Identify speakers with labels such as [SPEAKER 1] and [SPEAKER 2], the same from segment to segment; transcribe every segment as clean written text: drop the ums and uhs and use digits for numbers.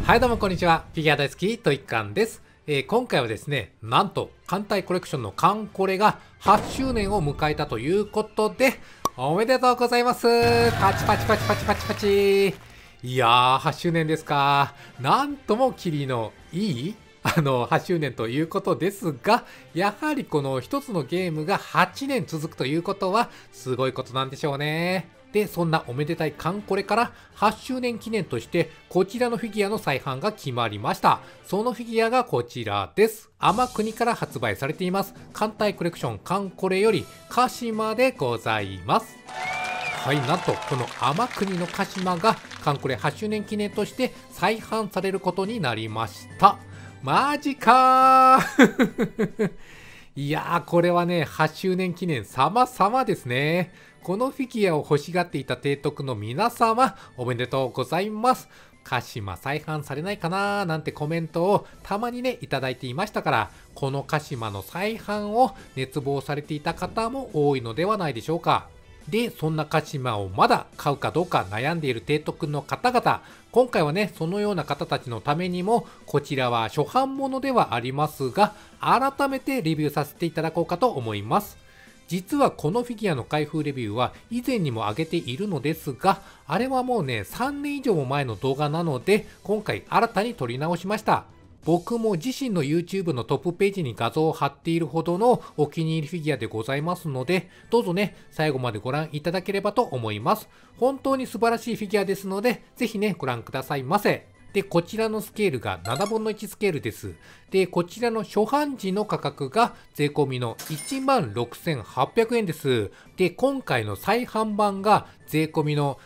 [SPEAKER 1] はいどうもこんにちは。フィギュア大好きトイッカンです。今回はですね、なんと艦隊コレクションのカンコレが8周年を迎えたということで、おめでとうございます。パチパチパチパチパチパチ。いやー、8周年ですか。なんともキリのいい8周年ということですが、やはりこの一つのゲームが8年続くということはすごいことなんでしょうね。で、そんなおめでたいカンコレから8周年記念としてこちらのフィギュアの再販が決まりました。そのフィギュアがこちらです。天国から発売されています。艦隊コレクションカンコレより鹿島でございます。はい、なんとこの天国の鹿島がカンコレ8周年記念として再販されることになりました。マジかーいやー、これはね、8周年記念様々ですね。このフィギュアを欲しがっていた提督の皆様、おめでとうございます。鹿島再販されないかなーなんてコメントをたまにね、いただいていましたから、この鹿島の再販を熱望されていた方も多いのではないでしょうか。で、そんな鹿島をまだ買うかどうか悩んでいる提督の方々、今回はね、そのような方たちのためにも、こちらは初版物ではありますが、改めてレビューさせていただこうかと思います。実はこのフィギュアの開封レビューは以前にも上げているのですが、あれはもうね、3年以上も前の動画なので、今回新たに撮り直しました。僕も自身の YouTube のトップページに画像を貼っているほどのお気に入りフィギュアでございますので、どうぞね、最後までご覧いただければと思います。本当に素晴らしいフィギュアですので、ぜひね、ご覧くださいませ。で、こちらのスケールが7分の1スケールです。で、こちらの初版時の価格が税込みの 16,800 円です。で、今回の再販版が税込みの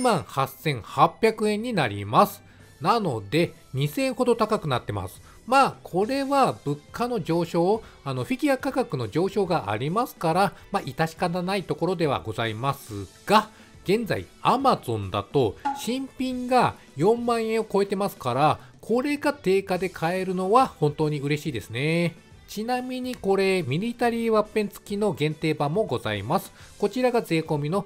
[SPEAKER 1] 18,800 円になります。なので、2000円ほど高くなってます。まあ、これは物価の上昇、フィギュア価格の上昇がありますから、まあ、致し方ないところではございますが、現在 Amazon だと新品が4万円を超えてますから、これが定価で買えるのは本当に嬉しいですね。ちなみにこれミリタリーワッペン付きの限定版もございます。こちらが税込みの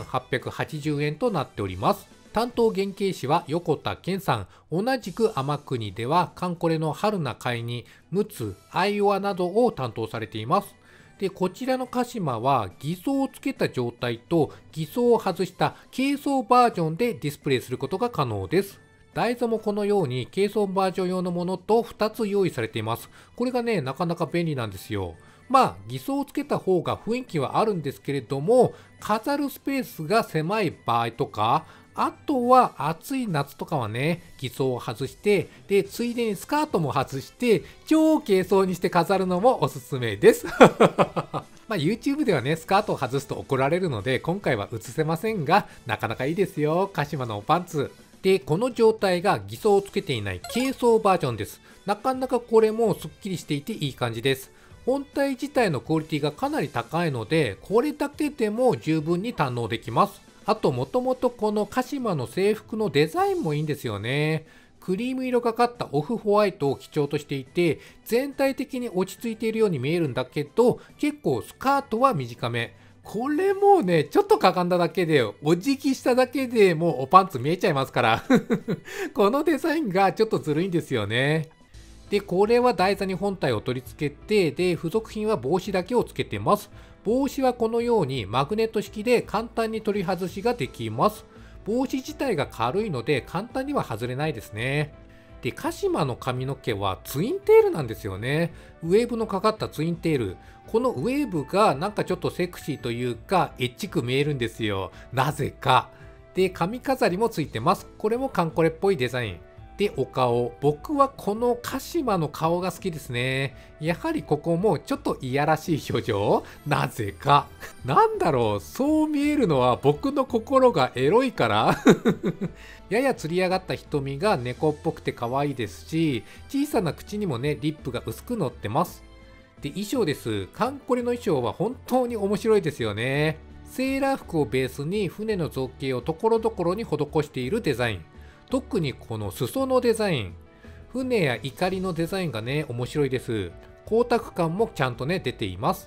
[SPEAKER 1] 2880 円となっております。担当原型師は横田健さん。同じく天国ではカンコレの春名会に陸奥、アイオワなどを担当されています。で、こちらの鹿島は偽装をつけた状態と偽装を外した軽装バージョンでディスプレイすることが可能です。台座もこのように軽装バージョン用のものと2つ用意されています。これがね、なかなか便利なんですよ。まあ、偽装をつけた方が雰囲気はあるんですけれども、飾るスペースが狭い場合とか、あとは暑い夏とかはね、偽装を外して、で、ついでにスカートも外して、超軽装にして飾るのもおすすめです。まあ YouTube ではね、スカートを外すと怒られるので、今回は映せませんが、なかなかいいですよ、鹿島のパンツ。で、この状態が偽装をつけていない軽装バージョンです。なかなかこれもスッキリしていていい感じです。本体自体のクオリティがかなり高いので、これだけでも十分に堪能できます。あと、もともとこの鹿島の制服のデザインもいいんですよね。クリーム色がかったオフホワイトを基調としていて、全体的に落ち着いているように見えるんだけど、結構スカートは短め。これもうね、ちょっとかがんだだけで、お辞儀しただけでもうおパンツ見えちゃいますから。このデザインがちょっとずるいんですよね。で、これは台座に本体を取り付けて、で、付属品は帽子だけを付けてます。帽子はこのようにマグネット式で簡単に取り外しができます。帽子自体が軽いので簡単には外れないですね。で、鹿島の髪の毛はツインテールなんですよね。ウェーブのかかったツインテール。このウェーブがなんかちょっとセクシーというか、エッチく見えるんですよ。なぜか。で、髪飾りもついてます。これもカンコレっぽいデザイン。で、お顔。僕はこの鹿島の顔が好きですね。やはりここもちょっといやらしい表情。なぜか。なんだろう。そう見えるのは僕の心がエロいからややつり上がった瞳が猫っぽくて可愛いですし、小さな口にもね、リップが薄く乗ってます。で、衣装です。カンコレの衣装は本当に面白いですよね。セーラー服をベースに船の造形をところどころに施しているデザイン。特にこの裾のデザイン、船や怒りのデザインがね、面白いです。光沢感もちゃんとね、出ています。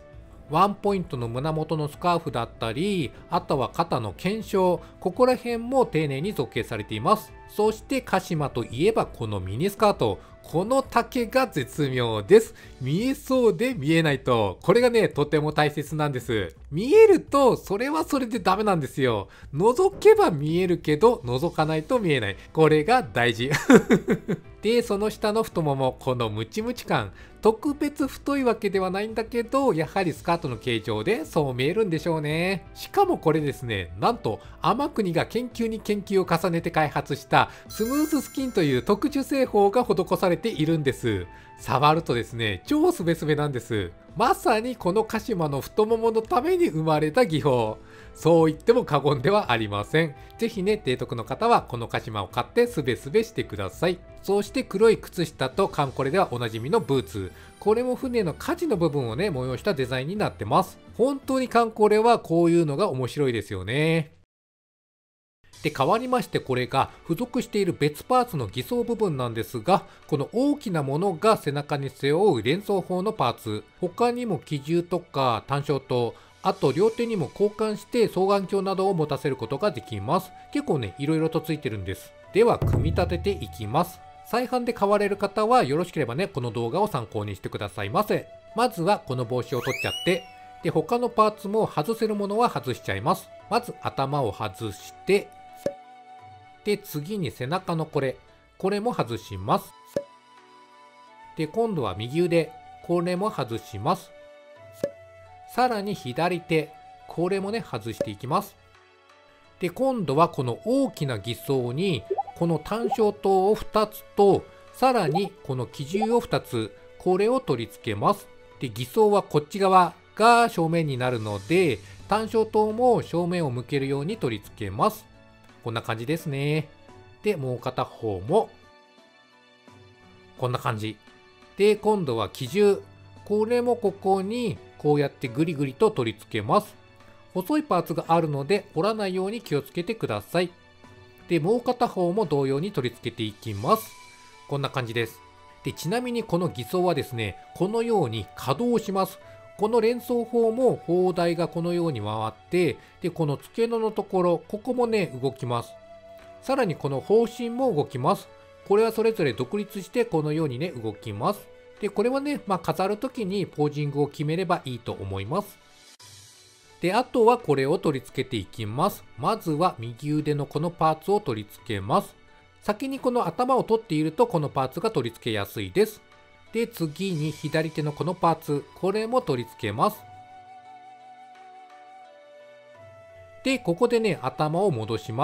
[SPEAKER 1] ワンポイントの胸元のスカーフだったり、あとは肩の肩章、ここら辺も丁寧に造形されています。そして鹿島といえばこのミニスカート。この丈が絶妙です。見えそうで見えないと。これがね、とても大切なんです。見えると、それはそれでダメなんですよ。覗けば見えるけど、覗かないと見えない。これが大事。で、その下の太もも、このムチムチ感。特別太いわけではないんだけど、やはりスカートの形状でそう見えるんでしょうね。しかもこれですね、なんと天国が研究に研究を重ねて開発したスムーススキンという特殊製法が施されているんです。触るとですね、超スベスベなんです。まさにこの鹿島の太もものために生まれた技法。そう言っても過言ではありません。ぜひね、提督の方はこの鹿島を買ってスベスベしてください。そして黒い靴下とカンコレではおなじみのブーツ。これも船の舵の部分をね、催したデザインになってます。本当にカンコレはこういうのが面白いですよね。で、変わりましてこれが付属している別パーツの偽装部分なんですが、この大きなものが背中に背負う連装砲のパーツ。他にも機銃とか単焦灯、あと両手にも交換して双眼鏡などを持たせることができます。結構ね、いろいろとついてるんです。では、組み立てていきます。再販で買われる方はよろしければね、この動画を参考にしてくださいませ。まずはこの帽子を取っちゃって、で、他のパーツも外せるものは外しちゃいます。まず頭を外して、で、次に背中のこれも外します。で、今度は右腕、これも外します。さらに左手、これもね、外していきます。で、今度はこの大きな偽装に、この単焦灯を2つと、さらにこの機銃を2つ、これを取り付けます。で、偽装はこっち側が正面になるので、単焦灯も正面を向けるように取り付けます。こんな感じですね。で、もう片方も、こんな感じ。で、今度は機銃。これもここに、こうやってグリグリと取り付けます。細いパーツがあるので、折らないように気をつけてください。で、もう片方も同様に取り付けていきます。こんな感じです。で、ちなみにこの偽装はですね、このように稼働します。この連装砲も砲台がこのように回って、で、この付け根のところ、ここもね、動きます。さらにこの砲身も動きます。これはそれぞれ独立してこのようにね、動きます。で、これはね、飾るときにポージングを決めればいいと思います。で、あとはこれを取り付けていきます。まずは右腕のこのパーツを取り付けます。先にこの頭を取っているとこのパーツが取り付けやすいです。で、次に左手のこのパーツ、これも取り付けます。で、ここでね、頭を戻します。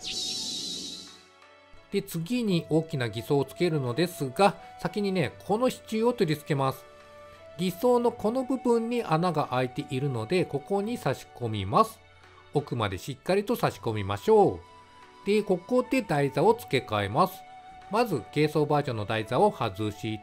[SPEAKER 1] で、次に大きな偽装をつけるのですが、先にね、この支柱を取り付けます。偽装のこの部分に穴が開いているので、ここに差し込みます。奥までしっかりと差し込みましょう。で、ここで台座を付け替えます。まず、軽装バージョンの台座を外して、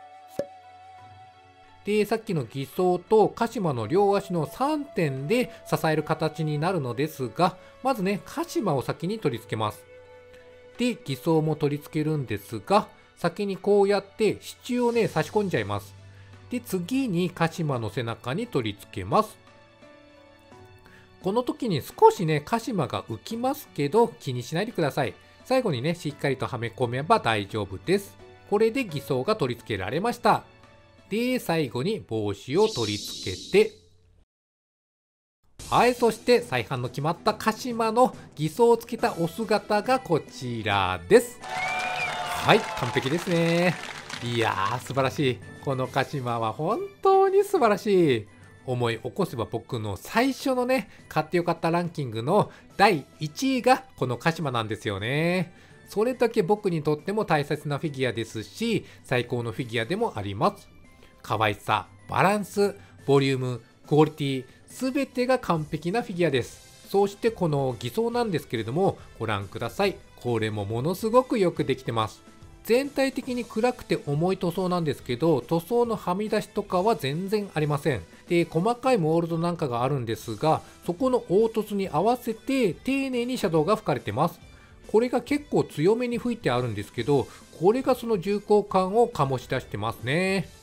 [SPEAKER 1] で、さっきの偽装と鹿島の両足の3点で支える形になるのですが、まずね、鹿島を先に取り付けます。で、偽装も取り付けるんですが、先にこうやって支柱をね、差し込んじゃいます。で、次に鹿島の背中に取り付けます。この時に少しね、鹿島が浮きますけど、気にしないでください。最後にね、しっかりとはめ込めば大丈夫です。これで偽装が取り付けられました。で、最後に帽子を取り付けて、はい、そして再販の決まった鹿島の偽装をつけたお姿がこちらです。はい、完璧ですね。いやー、素晴らしい。この鹿島は本当に素晴らしい。思い起こせば僕の最初のね、買ってよかったランキングの第1位がこの鹿島なんですよね。それだけ僕にとっても大切なフィギュアですし、最高のフィギュアでもあります。可愛さ、バランス、ボリューム、クオリティ、すべてが完璧なフィギュアです。そしてこの偽装なんですけれども、ご覧ください。これもものすごくよくできてます。全体的に暗くて重い塗装なんですけど、塗装のはみ出しとかは全然ありません。で、細かいモールドなんかがあるんですが、そこの凹凸に合わせて丁寧にシャドウが吹かれてます。これが結構強めに吹いてあるんですけど、これがその重厚感を醸し出してますね。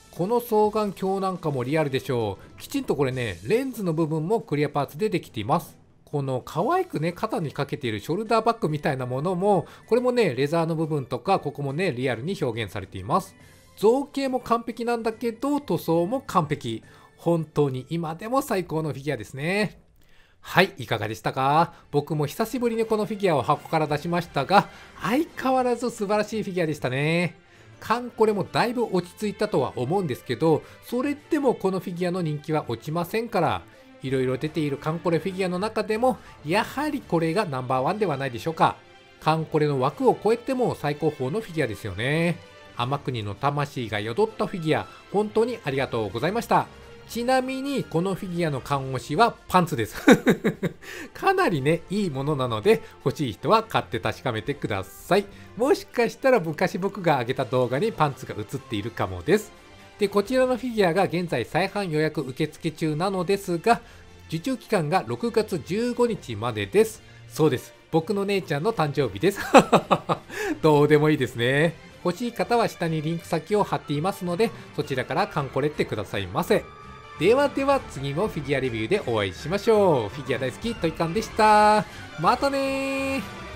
[SPEAKER 1] この双眼鏡なんかもリアルでしょう。きちんとこれね、レンズの部分もクリアパーツでできています。この可愛くね、肩にかけているショルダーバッグみたいなものも、これもね、レザーの部分とか、ここもね、リアルに表現されています。造形も完璧なんだけど、塗装も完璧。本当に今でも最高のフィギュアですね。はい、いかがでしたか？僕も久しぶりにこのフィギュアを箱から出しましたが、相変わらず素晴らしいフィギュアでしたね。カンコレもだいぶ落ち着いたとは思うんですけど、それでもこのフィギュアの人気は落ちませんから、いろいろ出ているカンコレフィギュアの中でも、やはりこれがナンバーワンではないでしょうか。カンコレの枠を超えても最高峰のフィギュアですよね。天国の魂が宿ったフィギュア、本当にありがとうございました。ちなみにこのフィギュアの缶押しはパンツですかなりね、いいものなので欲しい人は買って確かめてください。もしかしたら昔僕が上げた動画にパンツが映っているかもです。で、こちらのフィギュアが現在再販予約受付中なのですが、受注期間が6月15日までです。そうです。僕の姉ちゃんの誕生日ですどうでもいいですね。欲しい方は下にリンク先を貼っていますので、そちらからカンコレってくださいませ。ではでは次もフィギュアレビューでお会いしましょう。フィギュア大好きトイカンでした。またねー。